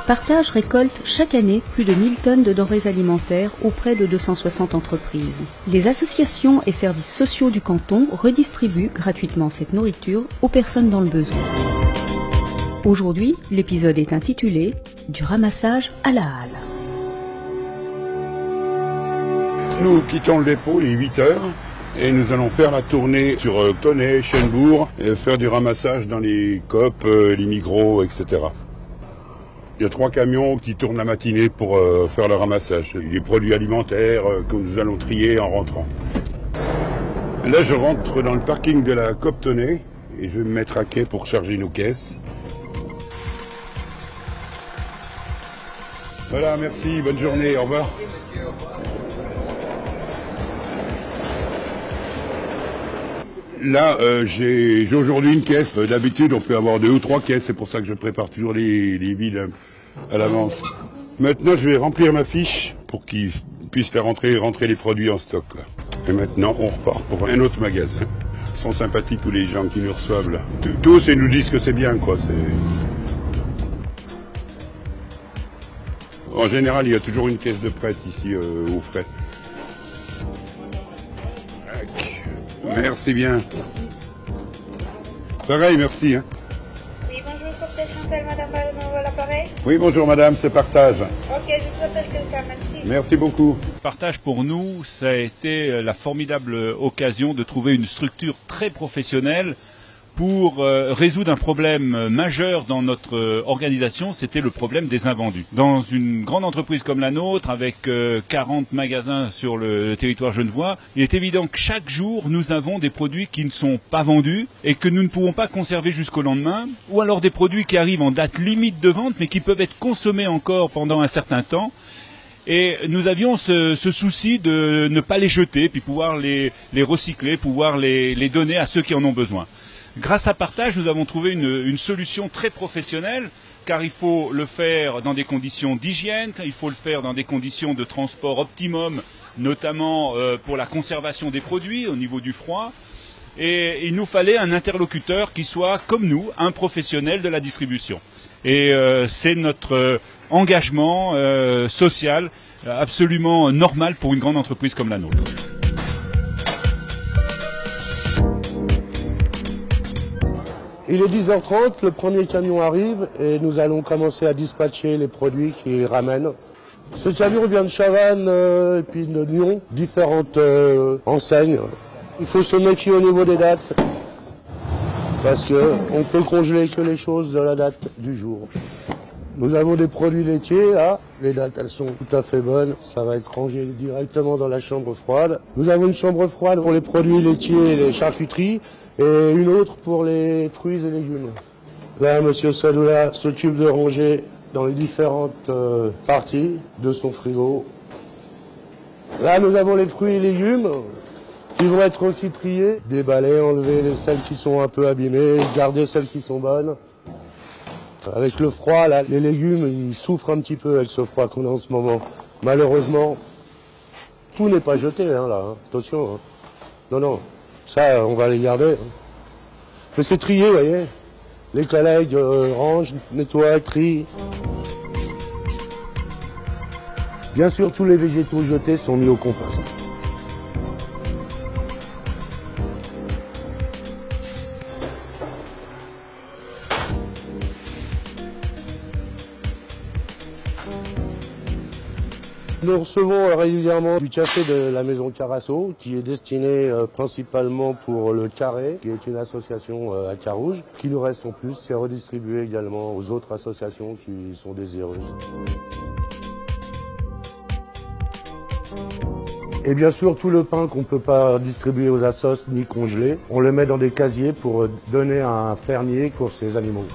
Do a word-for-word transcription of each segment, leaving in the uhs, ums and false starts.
Partage récolte chaque année plus de mille tonnes de denrées alimentaires auprès de deux cent soixante entreprises. Les associations et services sociaux du canton redistribuent gratuitement cette nourriture aux personnes dans le besoin. Aujourd'hui, l'épisode est intitulé « Du ramassage à la halle ». Nous quittons le dépôt, il est huit heures, et nous allons faire la tournée sur euh, Tonnet, Chenbourg, et faire du ramassage dans les Coop, euh, les Migros, et cetera. Il y a trois camions qui tournent la matinée pour euh, faire le ramassage. Les produits alimentaires euh, que nous allons trier en rentrant. Là, je rentre dans le parking de la Coop Tonnet, et je vais me mettre à quai pour charger nos caisses. Voilà, merci, bonne journée, au revoir. Là, euh, j'ai aujourd'hui une caisse. D'habitude, on peut avoir deux ou trois caisses. C'est pour ça que je prépare toujours les, les vides à l'avance. Maintenant, je vais remplir ma fiche pour qu'ils puissent faire rentrer, rentrer les produits en stock. Là. Et maintenant, on repart pour un autre magasin. Ils sont sympathiques tous les gens qui nous reçoivent là. Tous, ils nous disent que c'est bien, quoi. En général, il y a toujours une caisse de prête ici euh, aux frais. Merci bien. Pareil, merci. Hein. Oui, bonjour, Cooptage Chantal, madame Baronneau à l'appareil. Oui, bonjour madame, c'est Partage. Ok, je vous appelle quelqu'un, merci. Merci beaucoup. Partage pour nous, ça a été la formidable occasion de trouver une structure très professionnelle pour euh, résoudre un problème majeur dans notre euh, organisation, c'était le problème des invendus. Dans une grande entreprise comme la nôtre, avec euh, quarante magasins sur le territoire genevois, il est évident que chaque jour, nous avons des produits qui ne sont pas vendus et que nous ne pouvons pas conserver jusqu'au lendemain, ou alors des produits qui arrivent en date limite de vente, mais qui peuvent être consommés encore pendant un certain temps. Et nous avions ce, ce souci de ne pas les jeter, puis pouvoir les, les recycler, pouvoir les, les donner à ceux qui en ont besoin. Grâce à Partage, nous avons trouvé une, une solution très professionnelle, car il faut le faire dans des conditions d'hygiène, il faut le faire dans des conditions de transport optimum, notamment euh, pour la conservation des produits au niveau du froid. Et il nous fallait un interlocuteur qui soit, comme nous, un professionnel de la distribution. Et euh, c'est notre euh, engagement euh, social absolument normal pour une grande entreprise comme la nôtre. Il est dix heures trente, le premier camion arrive et nous allons commencer à dispatcher les produits qu'il ramène. Ce camion vient de Chavannes euh, et puis de Lyon, différentes euh, enseignes. Il faut se méfier au niveau des dates parce qu'on ne peut congeler que les choses de la date du jour. Nous avons des produits laitiers, là, les dates elles sont tout à fait bonnes, ça va être rangé directement dans la chambre froide. Nous avons une chambre froide pour les produits laitiers et les charcuteries, et une autre pour les fruits et légumes. Là, monsieur Sadoula s'occupe de ranger dans les différentes euh, parties de son frigo. Là, nous avons les fruits et légumes qui vont être aussi triés, déballer, enlever les celles qui sont un peu abîmées, garder celles qui sont bonnes. Avec le froid, là, les légumes, ils souffrent un petit peu avec ce froid qu'on a en ce moment. Malheureusement, tout n'est pas jeté, hein, là. Hein. Attention. Hein. Non, non. Ça, on va les garder. Hein. Mais c'est trié, vous voyez. Les collègues euh, rangent, nettoient, trient. Bien sûr, tous les végétaux jetés sont mis au compost. Nous recevons régulièrement du café de la maison Carasso, qui est destiné euh, principalement pour le Carré, qui est une association euh, à Carouge, qui nous reste en plus, c'est redistribué également aux autres associations qui sont désireuses. Et bien sûr, tout le pain qu'on ne peut pas distribuer aux assos ni congeler, on le met dans des casiers pour donner à un fermier pour ses animaux.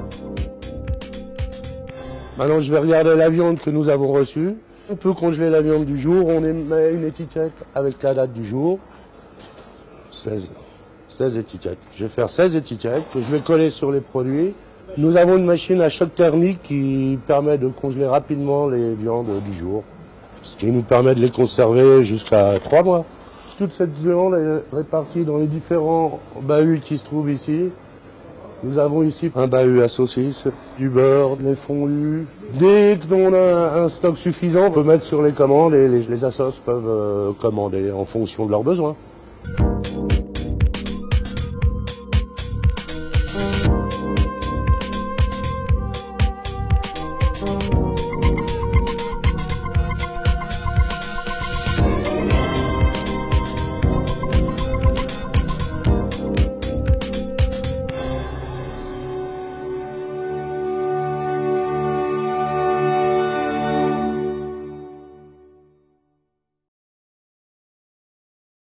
Maintenant, je vais regarder la viande que nous avons reçue. On peut congeler la viande du jour, on met une étiquette avec la date du jour. seize, seize étiquettes. Je vais faire seize étiquettes que je vais coller sur les produits. Nous avons une machine à choc thermique qui permet de congeler rapidement les viandes du jour, ce qui nous permet de les conserver jusqu'à trois mois. Toute cette viande est répartie dans les différents bahuts qui se trouvent ici. Nous avons ici un bahut à saucisses, du beurre, des fondus. Dès qu'on a un stock suffisant, on peut mettre sur les commandes et les, les assos peuvent euh, commander en fonction de leurs besoins.